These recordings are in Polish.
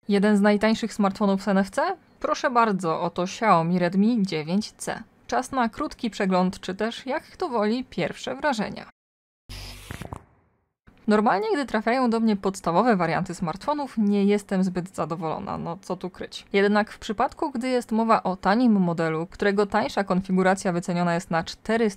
Jeden z najtańszych smartfonów z NFC? Proszę bardzo, oto Xiaomi Redmi 9C. Czas na krótki przegląd, czy też, jak kto woli, pierwsze wrażenia. Normalnie, gdy trafiają do mnie podstawowe warianty smartfonów, nie jestem zbyt zadowolona, no co tu kryć. Jednak w przypadku, gdy jest mowa o tanim modelu, którego tańsza konfiguracja wyceniona jest na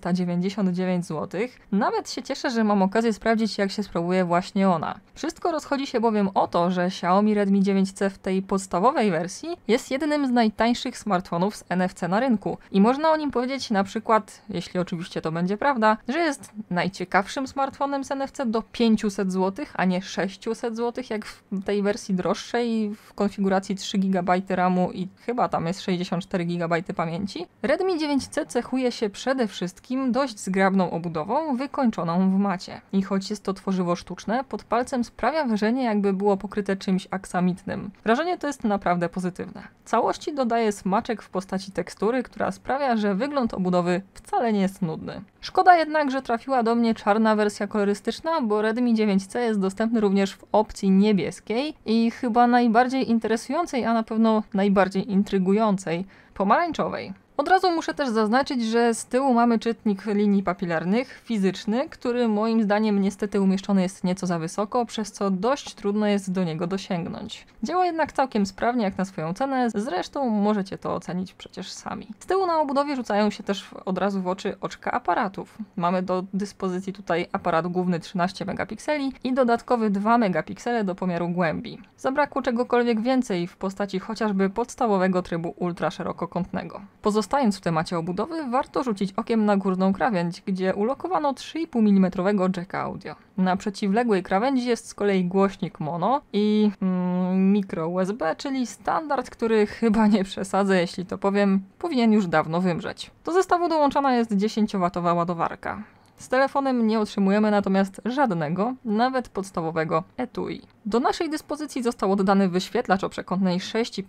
499 zł, nawet się cieszę, że mam okazję sprawdzić, jak się sprawuje właśnie ona. Wszystko rozchodzi się bowiem o to, że Xiaomi Redmi 9C w tej podstawowej wersji jest jednym z najtańszych smartfonów z NFC na rynku i można o nim powiedzieć na przykład, jeśli oczywiście to będzie prawda, że jest najciekawszym smartfonem z NFC do 500 zł, a nie 600 zł, jak w tej wersji droższej w konfiguracji 3 GB RAMu i chyba tam jest 64 GB pamięci. Redmi 9C cechuje się przede wszystkim dość zgrabną obudową, wykończoną w macie. I choć jest to tworzywo sztuczne, pod palcem sprawia wrażenie, jakby było pokryte czymś aksamitnym. Wrażenie to jest naprawdę pozytywne. Całości dodaje smaczek w postaci tekstury, która sprawia, że wygląd obudowy wcale nie jest nudny. Szkoda jednak, że trafiła do mnie czarna wersja kolorystyczna, bo Redmi 9C jest dostępny również w opcji niebieskiej i chyba najbardziej interesującej, a na pewno najbardziej intrygującej, pomarańczowej. Od razu muszę też zaznaczyć, że z tyłu mamy czytnik linii papilarnych, fizyczny, który moim zdaniem niestety umieszczony jest nieco za wysoko, przez co dość trudno jest do niego dosięgnąć. Działa jednak całkiem sprawnie jak na swoją cenę, zresztą możecie to ocenić przecież sami. Z tyłu na obudowie rzucają się też od razu w oczy oczka aparatów. Mamy do dyspozycji tutaj aparat główny 13 megapikseli i dodatkowy 2 megapiksele do pomiaru głębi. Zabrakło czegokolwiek więcej w postaci chociażby podstawowego trybu ultraszerokokątnego. Pozostając w temacie obudowy, warto rzucić okiem na górną krawędź, gdzie ulokowano 3,5 mm jacka audio. Na przeciwległej krawędzi jest z kolei głośnik mono i mikro USB, czyli standard, który chyba nie przesadzę, jeśli to powiem, powinien już dawno wymrzeć. Do zestawu dołączona jest 10W ładowarka. Z telefonem nie otrzymujemy natomiast żadnego, nawet podstawowego etui. Do naszej dyspozycji został oddany wyświetlacz o przekątnej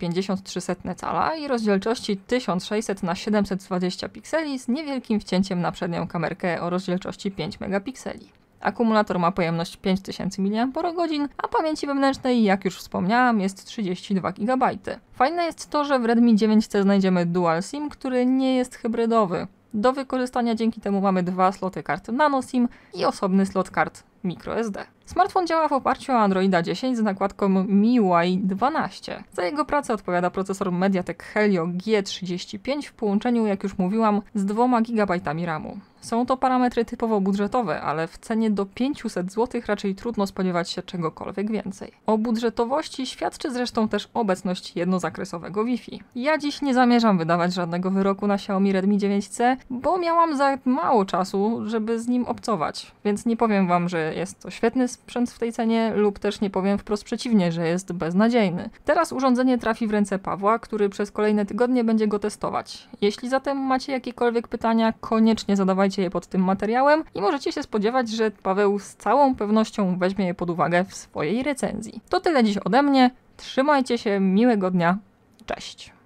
6,53 cala i rozdzielczości 1600 na 720 pikseli z niewielkim wcięciem na przednią kamerkę o rozdzielczości 5 megapikseli. Akumulator ma pojemność 5000 mAh, a pamięci wewnętrznej, jak już wspomniałam, jest 32 GB. Fajne jest to, że w Redmi 9C znajdziemy Dual SIM, który nie jest hybrydowy. Do wykorzystania dzięki temu mamy 2 sloty kart Nano SIM i osobny slot kart microSD. Smartfon działa w oparciu o Androida 10 z nakładką MIUI 12. Za jego pracę odpowiada procesor MediaTek Helio G35 w połączeniu, jak już mówiłam, z 2 GB RAMu. Są to parametry typowo budżetowe, ale w cenie do 500 zł raczej trudno spodziewać się czegokolwiek więcej. O budżetowości świadczy zresztą też obecność jednozakresowego Wi-Fi. Ja dziś nie zamierzam wydawać żadnego wyroku na Xiaomi Redmi 9C, bo miałam za mało czasu, żeby z nim obcować, więc nie powiem wam, że jest to świetny sprzęt w tej cenie lub też nie powiem wprost przeciwnie, że jest beznadziejny. Teraz urządzenie trafi w ręce Pawła, który przez kolejne tygodnie będzie go testować. Jeśli zatem macie jakiekolwiek pytania, koniecznie zadawajcie je pod tym materiałem i możecie się spodziewać, że Paweł z całą pewnością weźmie je pod uwagę w swojej recenzji. To tyle dziś ode mnie. Trzymajcie się, miłego dnia. Cześć!